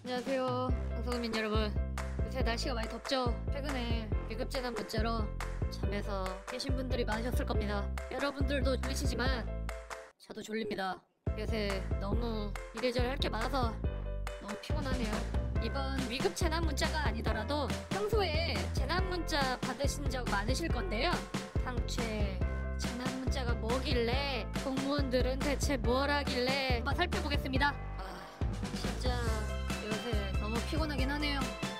안녕하세요, 방송민 여러분. 요새 날씨가 많이 덥죠? 최근에 위급재난 문자로 잠에서 깨신 분들이 많으셨을 겁니다. 여러분들도 졸리시지만 저도 졸립니다. 요새 너무 이래저래 할 게 많아서 너무 피곤하네요. 이번 위급재난 문자가 아니더라도 평소에 재난 문자 받으신 적 많으실 건데요. 당최 재난 문자가 뭐길래, 공무원들은 대체 뭘 하길래 한번 살펴보겠습니다. 진짜 요새 너무 피곤하긴 하네요.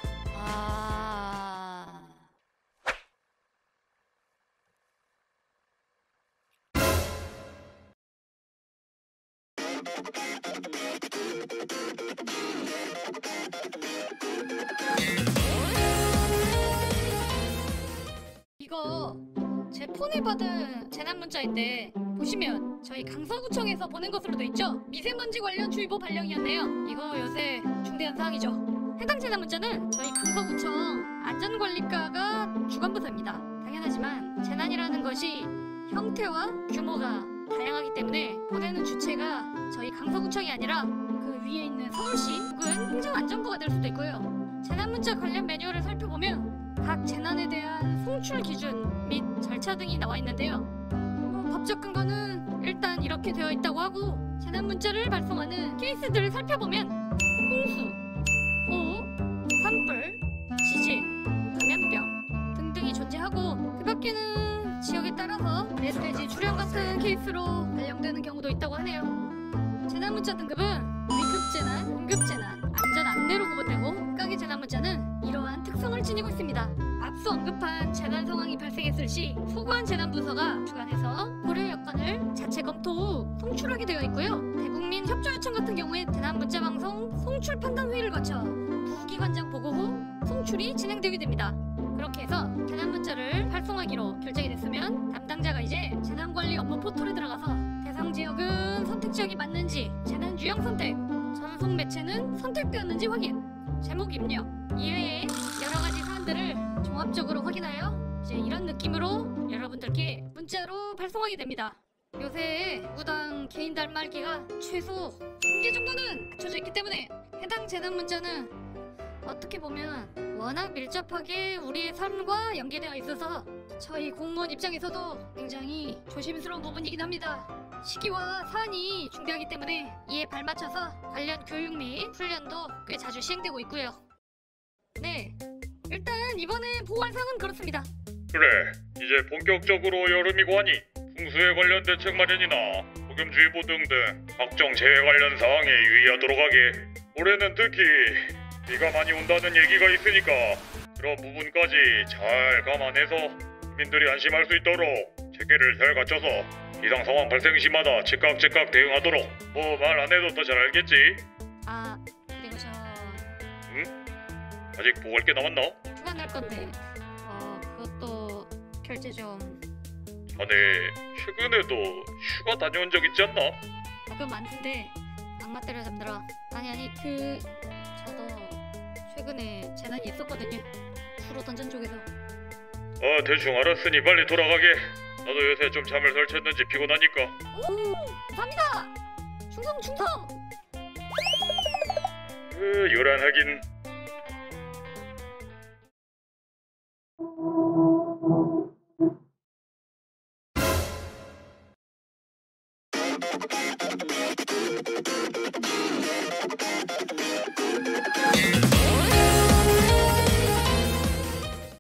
이거 제 폰에 받은 재난 문자인데 보시면 저희 강서구청에서 보낸 것으로 돼 있죠? 미세먼지 관련 주의보 발령이었네요. 이거 요새 중대한 사항이죠. 해당 재난 문자는 저희 강서구청 안전관리과가 주관부서입니다. 당연하지만 재난이라는 것이 형태와 규모가 다양하기 때문에 보내는 주체가 저희 강서구청이 아니라 그 위에 있는 서울시 혹은 행정안전부가 될 수도 있고요. 재난 문자 관련 매뉴얼을 살펴보면 각 재난에 대한 송출 기준 및 절차 등이 나와 있는데요. 법적 근거는 일단 이렇게 되어 있다고 하고, 재난 문자를 발송하는 케이스들을 살펴보면 홍수, 호우, 산불, 지진, 감염병 등등이 존재하고, 그 밖에는 지역에 따라서 메시지 출현 같은 케이스로 발령되는 경우도 있다고 하네요. 재난 문자 등급은 위급재난, 응급재난, 안전 안내로 구분되고, 각의 재난 문자는 이러한 특성을 지니고 있습니다. 앞서 언급한 재난 상황이 발생했을 시 소관재난부서가 주관해서 고려 여건을 자체 검토 후 송출하게 되어 있고요. 대국민 협조 요청 같은 경우에 재난 문자 방송 송출 판단 회의를 거쳐 부기관장 보고 후 송출이 진행되게 됩니다. 그렇게 해서 재난 문자를 발송하기로 결정이 됐으면 담당자가 이제 재난관리 업무 포털에 들어가서 대상 지역은 선택 지역이 맞는지, 재난 유형 선택, 전송 매체는 선택되었는지 확인, 제목 입력 이외에 여러 가지 사안들을 종합적으로 확인하여 이제 이런 느낌으로 여러분들께 문자로 발송하게 됩니다. 요새 구당 개인 단말기가 최소 1개 정도는 갖춰져 있기 때문에 해당 재난 문자는 어떻게 보면 워낙 밀접하게 우리의 삶과 연계되어 있어서 저희 공무원 입장에서도 굉장히 조심스러운 부분이긴 합니다. 시기와 사안이 중대하기 때문에 이에 발맞춰서 관련 교육 및 훈련도 꽤 자주 시행되고 있고요. 네, 일단 이번에 보고할 사항은 그렇습니다. 그래, 이제 본격적으로 여름이고 하니 풍수에 관련 대책 마련이나 폭염주의보 등등 각종 재해 관련 사항에 유의하도록 하게. 올해는 특히 비가 많이 온다는 얘기가 있으니까 그런 부분까지 잘 감안해서 국민들이 안심할 수 있도록 체계를 잘 갖춰서 이상 상황 발생 시마다 즉각 대응하도록. 뭐 말 안 해도 더 잘 알겠지? 그리고 저... 응? 아직 보고할 게 남았나? 휴가 날 건데 그것도 결제 좀... 자네 최근에도 휴가 다녀온 적 있지 않나? 그건 많던데 악마 때려 잠들어. 아니 저도 최근에 재난이 있었거든요. 주로 던전 쪽에서. 대충 알았으니 빨리 돌아가게. 나도 요새 좀 잠을 설쳤는지 피곤하니까. 오! 감사합니다! 충성! 요란하긴.